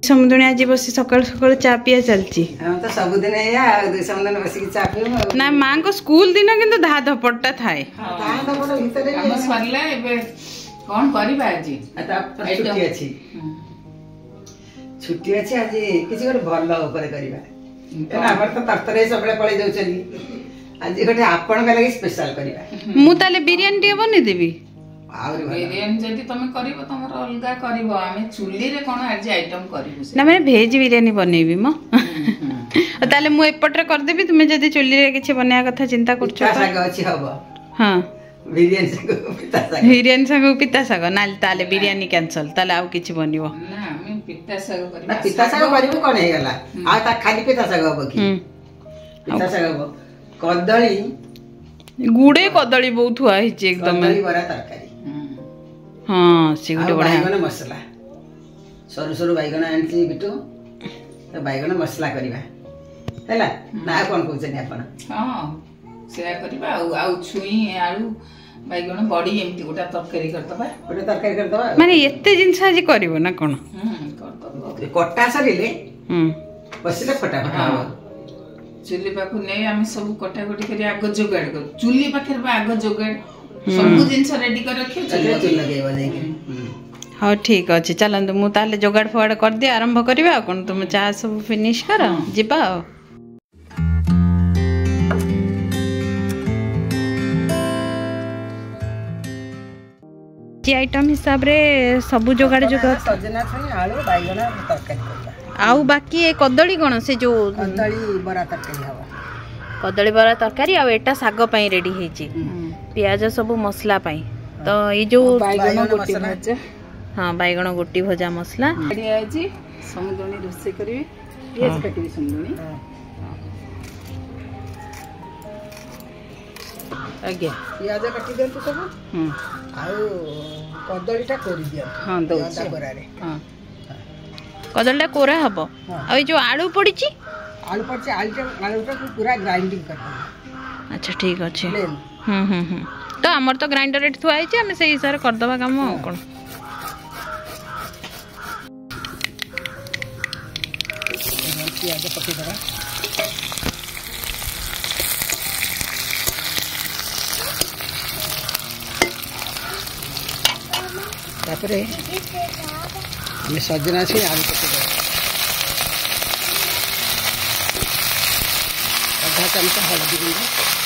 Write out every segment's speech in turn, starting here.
समुद्र आज बस सकाल सकाल चा पिया चलती तो सबुदिन समुद्र बस चा पी ना माँ को स्कूल दिन किंतु धा धपटा थाए कौन करबा आज छुट्टी अछि छुट्टी अछि आज किसी गोटे भल ऊपर करबा हमर तो तरतरे सबले पळै जाउछली आज गोटे आपन का लागि स्पेशल करबा मु ताले बिरयानी टे बने देबी बिरयानी जदी तमे करिवो तमर अलगा करिवो आमे चुल्ली रे कोन आज आइटम करिवो ना मैं भेज बिरयानी बनेबी म ताले मु एपटरे कर देबी तुमे जदी चुल्ली रे किछ बनाया कथा चिंता करछो पिता साग अछि हबो हां बिरयानी साग पिता साग बिरयानी साग पिता साग नाल ताले बिरयानी कैंसिल ताले आउ किछ बनिवो ना आमे पिता साग करिवो ना पिता साग करिवो कोन हे गला आ ता खाली पिता साग हबो की पिता साग हबो कदली गुडे कदली बहुत हुआ है एकदम कदली बरा तरकारी हाँ से गुडे बड़ा बैगन मसला सरू सरू बैगन आनती बिटू तो बैगन मसला करबा हैला ना कोन कहछनी आपण हां सेया करबा आ छुई आलू बैगन बड़ी एमती गोटा तरकारी करतबा माने एते जिंस आज करबो ना कोन करतबा कट्टा सरिले बसिले फटाफट चुल्ली पाखु नै आमे सब कटा कटी करी आगो जोगाड़ कर चुल्ली पाखर बा आगो जोगाड़ सब जिंस रेडी कर रखियो चुल्ली लगेबा जाई हाँ ठीक अच्छे चलते मु ताले जोगाड़ फोगाड़ कर दिए आरंभ करवा कौन तुम चाह सब फिनिश कर जीवा आइटम हिसाब रे सब जोगाड़ जोगाड़ सजना छई आलू बैगन तरकारी आउ बाकी ए कदली कोन से जो कदली बरा तरकारी हवा कदली बरा तरकारी आ एटा साग पई रेडी हेची प्याज सब मसला पई तो ये जो बैगन गोटी भजा हाँ बैगन गोटी भजा मसला आज समुद्रणी रोसे करी पियाज काटी समुद्रणी आज्ञा पियाज काटी देंतु सब आउ कदलीटा कोरी दिया हां दउछे कोरारे हां कदलटा कोरा हबो आ जो आलू पड़ीची आलूटा पूरा ग्राइंडिंग कर अच्छा ठीक अच्छे तो आमर तो ग्राइंडर एट थुआ है आम से हिसाब से करदबा काम कौन पियाज पके दबा तापरे ये सजना से आलू पके दबा आधा चमचा हल्दी गुंड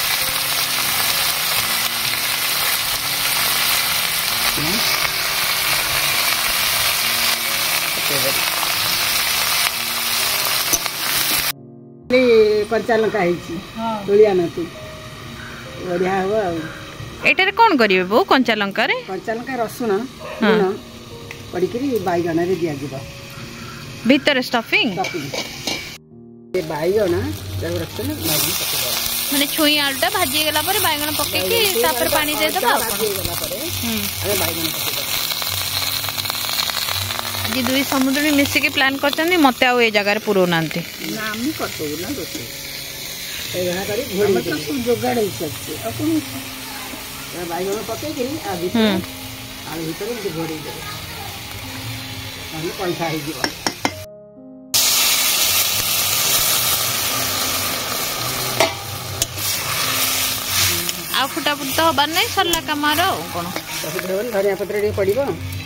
कंचा लंका तोलिया नतु बढ़िया हवा एटारे कौन करिवे बो कंचा लंका रसुण लूण पड़िकरी बैगन रे दिया जिवो भीतर स्टफिंग ये बैगन जब रखले बैगन पके माने छुई आलूटा भाजी गेला पर बैगन पके की तापर पानी दे दबा भाजी गेला पर अरे बैगन पके दबा जी दुई समुद्री मिसिकी प्लान करछनी मते आ ए जगह रे पुरो नांती ना हम करतो ना रोटी ए गहा करी घोड़ी हम सब जोगाड़ ही सकते अपन बैगन पके के आ भीतर आलू भीतर के घोड़ी दे हम पैसा ही जीवा आ फुटाफुट तो हबार नहीं सरला कमार कौन धनिया पत्र टे पड़ो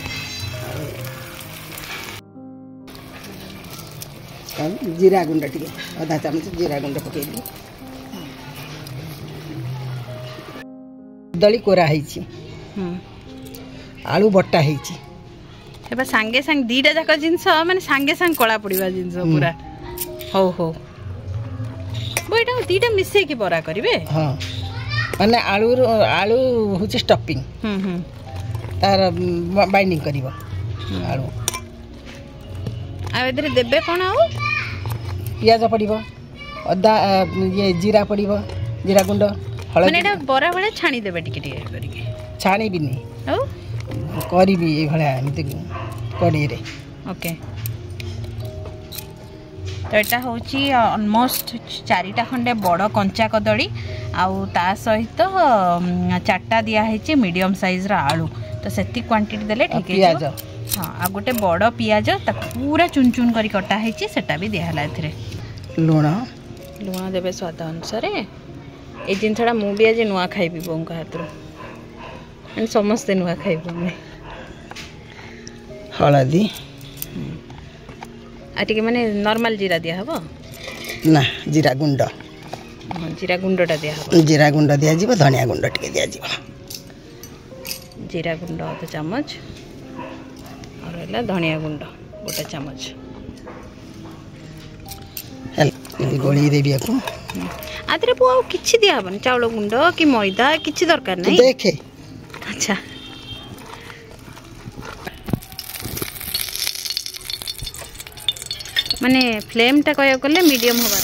जीरा गुंड टे आधा चामच जीरा गुंड पकेली दली कोरा है आलू बट्टा है सांगे सांग दीटा जाक जिनस माने सांगे सांग कला पड़वा जिनस पूरा हो हो बोइटा दीटा मिसे के बरा करिवे हां माने आलू आलू होची स्टफिंग तार बाइंडिंग करिवो आलू आ इधर देबे कोन आउ पियाज पड़िवो अदा ये जीरा पड़िवो जीरा गुंड हळदी माने एटा बरा बळे छाणी देबे टिके टिके करिके छाणी बिनी औ करिबी ए भळे एमते कड़ी रे ओके तो यहाँ हूँ अलमोस्ट 4टा खंडे बड़ कंचा कदली आउ ता सहित 4टा दिखाई मीडियम साइज आलू तो से क्वांटिटी देले ठीक है हाँ आ गोटे बड़ पियाज पूरा चुन चुन करी कटा है सेटा भी दिहला एथिरे लुण लुण देवे स्वाद अनुसार ये जिनसा मुझे आज नुआ खाइबी बों हाथ समस्ते नुआ खाइबू आम हलदी आटे माने नॉर्मल जीरा दिया हबो ना जीरा गुंड हाँ जीरा गुंडटा दिया हबो जीरा गुंड दिया जीव धनिया गुंड टिके दिया जीव जीरा गुंड आधा चामच और है धनिया गुंड गोटे चामच गोली देवी को आदरे पो आ किछि दिया हबन चावल गुंड कि मैदा किछि दरकार नहीं देखे अच्छा माने फ्लेम टा कह गले मीडियम होबार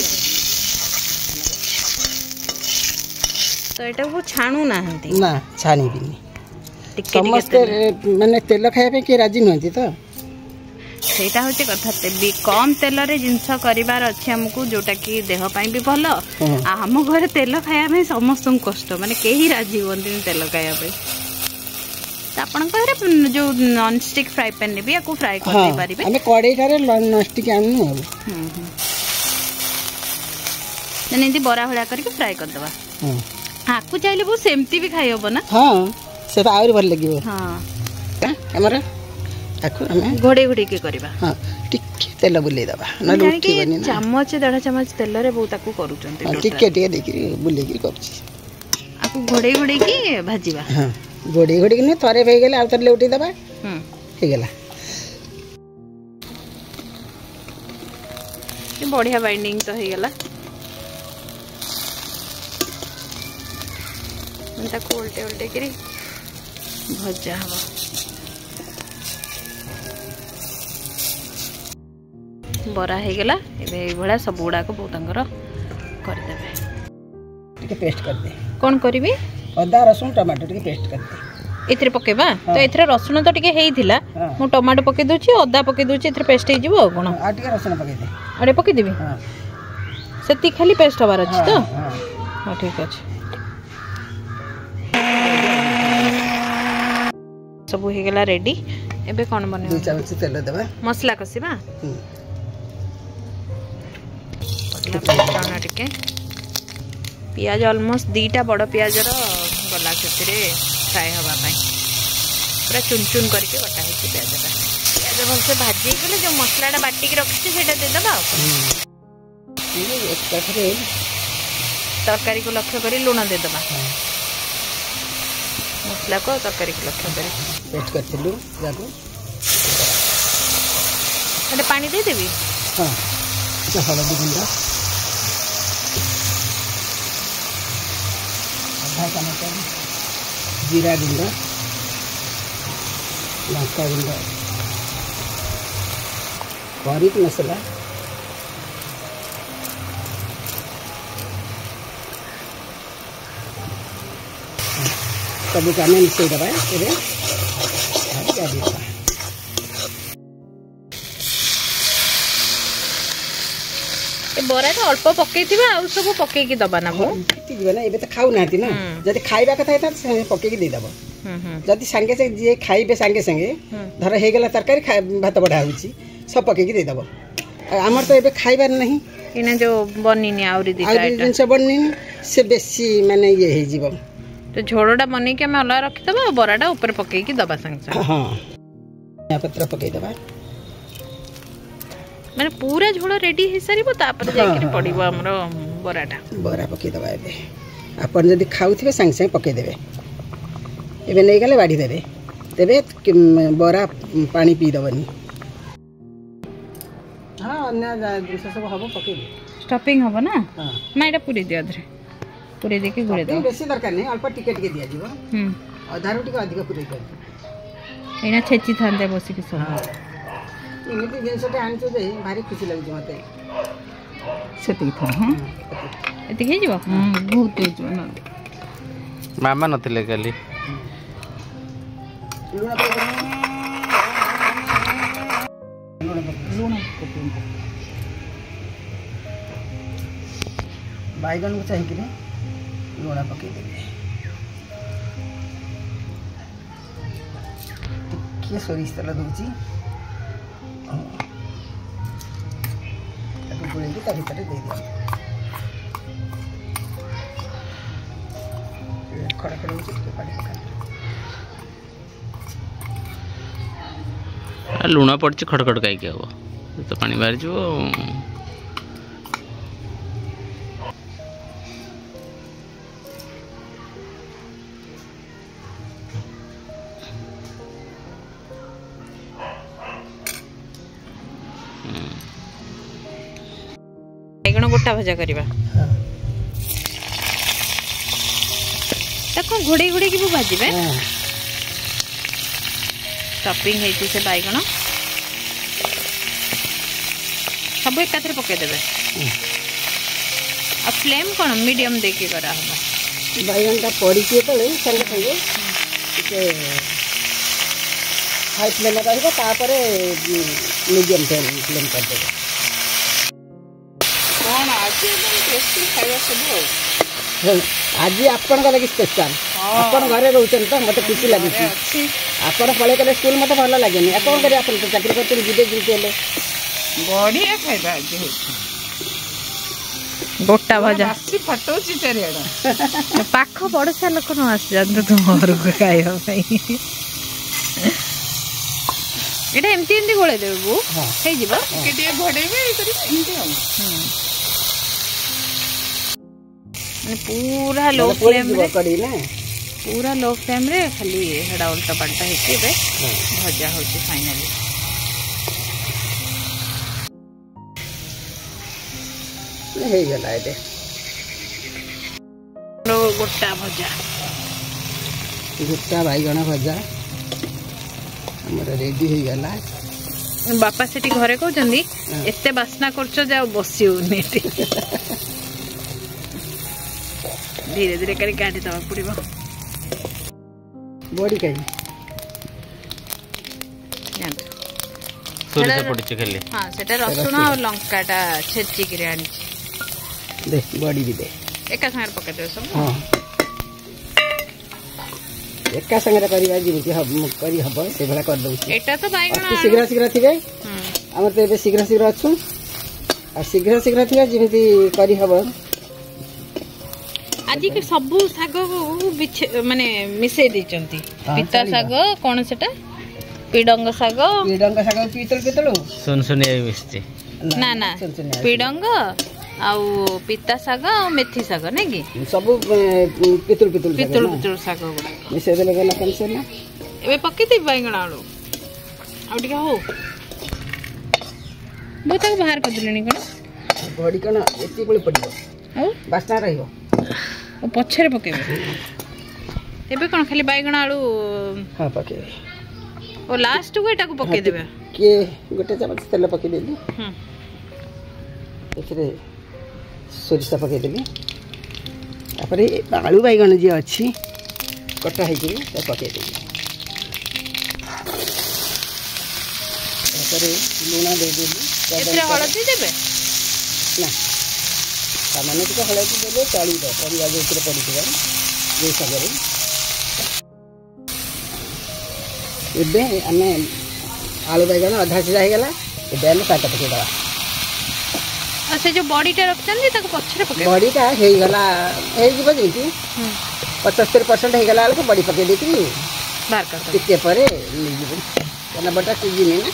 तो एटा को छाणु नाहंती ना छानी बिनी टिके समस्त माने तेल खाया के राजी नहंती तो सेटा होचे कथा भी कम तेल रे जिंस करिवार अछि हमकु जोटा कि देह पई भी भलो आ हम घर तेल खाया में समस्त कष्ट माने केही राजी होंती तेल खाया पे तो आपण कहरे जो नॉन स्टिक फ्राई पैन ने भी आको फ्राई कर दे परिबे हमें कड़ाई रे नॉन स्टिक आनु नने दी बरा हळा करके फ्राई कर दवा आकु चाइले वो सेमती भी खाइ होबो ना हां से तो आउर भल लागिवो हां हमरा आकु हमें घोड़े घोड़े के करबा हां टिके तेल बुले दबा न लुटी बनी ना चम्मच डेढ़ चम्मच तेल रे बहुत आकु करूचंती टिके टिके देखि बुले की करछि आकु घोड़े घोड़े की भाजीबा हां घोड़े घोड़े की थरे भई गेले आ थरे लुटी दबा हे गेला ये बढ़िया बाइंडिंग तो हे गेला ताको उल्टे उल्टे करी भजा हवा बरा हे गेला एबे ए भला सब गुडा को बहुतंकर कर देबे टिके पेस्ट कर दे कोन करबी अदा रसुन टमाटो टिके पेस्ट कर दे इथरे पकेबा तो इथरे रसुन तो टिके हेइथिला मु टमाटो पके दोची अदा पके दोची इथरे पेस्ट हे जिवो कोन आ टिके रसुन पके दे अरे पके देबी हां सेती खाली पेस्ट हबार अछि तो हां ठीक अछि सब हो गेला रेडी एबे कोन बने 2 चामच तेल देबा मसला कसिबा पटना टिके पियाज ऑलमोस्ट 2टा बड़ पियाज रो गला सेतिरे फ्राई हवा पाई पूरा चुन चुन करके कटा है पियाज भल से भाजी गले जो मसलाटा बाटी के रखी सेटा दे दबा तरकारी को लक्ष्य करी लुण दे दबा मसला को तरकारी को लक्ष्य करी पेस्ट करथिलु जाको अरे पानी दे देबी हां तो हल्दी गुंड आधा चम्मच जीरा गुंड लंका गुंड करी मसाला सब का मिक्स दबा एबे आ दिया बरा तो अल्प पकई आ सब पकई दबा ना वो ना एबे तो खाऊ नाती ना जदि खाइबा कथा था से पकई दे दबो जदि संगे से जे खाइबे संगे संगे धर हे गेला तरकारी भात बढा होची सब पकई दे दबो हमर तो एबे खाइबार नहीं इने जो बनिनी आउरी दी आउरी जिंस बनिनी से बेसी माने ये हे जीव तो झोड़ोटा बनी के हम अलग रखी दबा बराटा ऊपर पकई की दबा संग हां या पत्र पकई दबा माने पूरा झोड़ रेडी हे सारी बता पर जाय के पड़िबो हमरो बराटा बरा पकई दबा एबे अपन जदी खाउथिबे संग संग पकई देबे एबे नै गले बाडी देबे तेबे बरा पानी पी दबनी हां अन्य जिंस सब हबो पकई दे स्टफिंग हबो ना हां ना एटा पूरी दियो अधरे पूरी दे के गुड़े दो बेसी दरकार नै अल्प टिकेट के दिया जीवो आधार टिके अधिक पूरी कर एना छेची थांते बसी के सब इमिति जिनसटे आनछो जे भारी खुशी लागु मते सेती था हां एते के जीवा बहुत तेज ना मामा नथिले काली लूण बैगन को चाहिए कि लूण पकई देबे टिके सोरिष तेल दूची गोलेकी ता भीतर दे दिया खड़ा खड़ा होची टिके पानी पका लुण पड़ी खड़खड़ कहीं हम तो पानी बाहर जो बैगण गोटा भजा करवा घोड़े घोड़े की भाजबे स्टफिंग है से बैगण सब एक पकईदेवे आ फ्लेम कौन मीडियम देके करा बैगनटा पड़ी संगे संगे हाई फ्लेम रहा मीडियम फ्लेम करदेवे कौन आज टेस्टी खाଇବା ସବୁ आज आपण लगे स्पेशल आपण घरे रोचन तो मत खुशी लगी आपण पढ़े गले स्कूल मत भल लगे कौन करें आप चाकरी करते जीते जीते बढ़िया खाଇବା आज गोटा भजा राशि फटोची चारिआड पाख पड़ोसा लोक न आस तुम घर को खाइबा एटा एमती एमती गोळे देबो बो हे जीवो के घोड़ेबे एमती हम पूरा लो फ्लेम रे कड़ी ना पूरा लो फ्लेम रे खाली हेडा उल्टा पलटा हेके बे भजा होची फाइनली हे गला एते गोटा भजा गोटा बैगण भजा हमर रेडी हो गला बापा सेठी घरे कहउचंदी एते बासना करछो जाओ बसियो नेटी धीरे धीरे करी काटी दवा पड़िबो बॉडी काई सोरिष पड़ी खाली हां सेटा रसुण और लंकाटा छेची के आनी दे बॉडी भी दे एका संगे पका दे सब हां एका संगे करिवा जिमिति हम करी हबो से भला कर दउ एटा तो बैगण शीघ्र शीघ्र थिबे हम तो एबे शीघ्र शीघ्र अछु आ शीघ्र शीघ्र थिबे जिमिति करी हबो आज के सब साग माने मिसे दैचंती पिता साग कोन सेटा पिडंग साग पीतल पीतल सुनसुनिया मिस्ती ना ना पिडंग आउ पिता साग और मेथी साग नै कि सब पितल पितल पितल पितल साग मिसे देले गला कैंसर ना एबे पक्की थी बैगण आलू आ टिका हो बहुत बाहर कर दिलनी कोन बॉडी कोन एती कोली पड़ियो आ बास्ता रहियो ओ पछरे पकेबे एबे कोन खाली बैगण आलू हां पके ओ लास्ट को एटा को पके देबे के गोटे चमच तेल पके देली एथरे सोरिषा पके देली तापरे आलू बैगण जे अछि कटा है कि पके देली तापरे लूण दे देली एथरे हळदी देबे ना सामान्य टिके हळदी देले चली दो परिवा जे उतरे पड़िथिबा जे सागरे एबे आमे आलू बैगण आधा सिझा हो गला एबे आमे साग पके दवा आ से जो बॉडीटा रखचंदी ताको पछरे पके बॉडीटा हे गला हे जीव जेती 75% हे गला आलू बॉडी पके देती बाहर कर टिके परे ले जीव कना बटा सीजी ने ना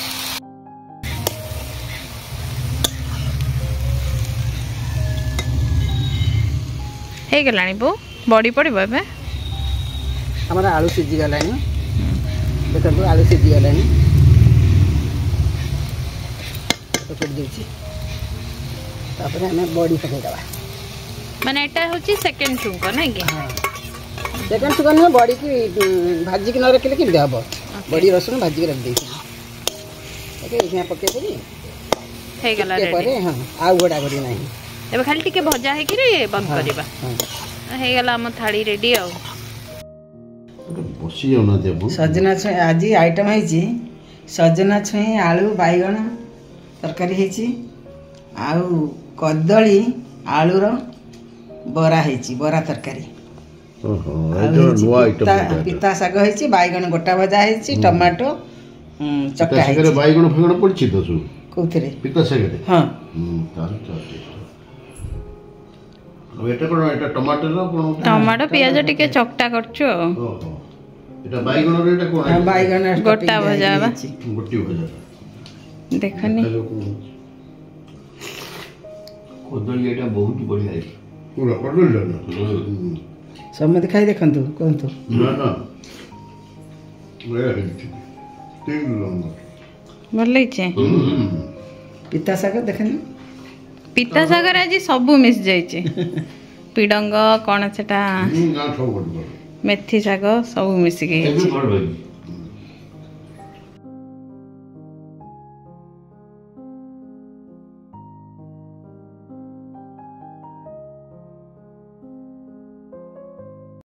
हे गलानी बो बॉडी पड़िबो एबे हमारा आलू सीजी गलानी देखो आलू सीजी गलानी तो कर देची तापरे हमें बॉडी पके दवा माने एटा होची सेकंड चुंको नै कि हां सेकंड सुगन में बॉडी की भाजी के न रखले कि देबो बॉडी रसुन भाजी के रख देती ओके इसमें पके देनी हे गला के रेडी परे हां आ गोडा गोडी नहीं एबे खाली टिके भजा है कि रे बंद करबा हे गला हम थाली रेडी आ बसी जाउना देबु सजना छुई आज आइटम है सजना छुई आलू बैगण तरकारी है आउ कदली आलूर बरा है बरा तरकारी ପିତା ଶାଗ ହେଇଛି, ବାଇଗଣ ଗୋଟା ଭଜା ହେଇଛି, ଟମାଟୋ ଚକଟା ହେଇଛି। ବାଇଗଣ ଫାଇଗଣ ପଡିଛି ତ ସବୁ କୋଉଥିରେ? ପିତା ଶାଗରେ। ହଁ। ଏଟା କଣ? ଏଟା ଟମାଟୋ ନା କଣ? ଟମାଟୋ ପିଆଜ ଟିକେ ଚକଟା କରୁଛୁ ଆଉ। ଏଟା ବାଇଗଣରେ ଏଟା କଣ? ବାଇଗଣ ଗୋଟା ଭଜା ବା ଗୋଟି ଭଜା। ଦେଖନି କଦଳୀ ଏଟା ବହୁତ ବଢିଆ ହେଇଛି। ପୁରା କଦଳୀଟା ନା? ସମସ୍ତେ ଖାଇ ଦେଖନ୍ତୁ, କୁହନ୍ତୁ। ନା ନା ବଢିଆ ହେଇଛି। ଭଲ ହେଇଛି। ପିତା ଶାଗ ଦେଖନି। ପିତା ଶାଗରେ ଆଜି ସବୁ ମିଶି ଯାଇଛି। ପିଡଙ୍ଗ କଣ ସେଟା, ମେଥି ଶାଗ ସବୁ ମିଶିକି ହେଇଛି।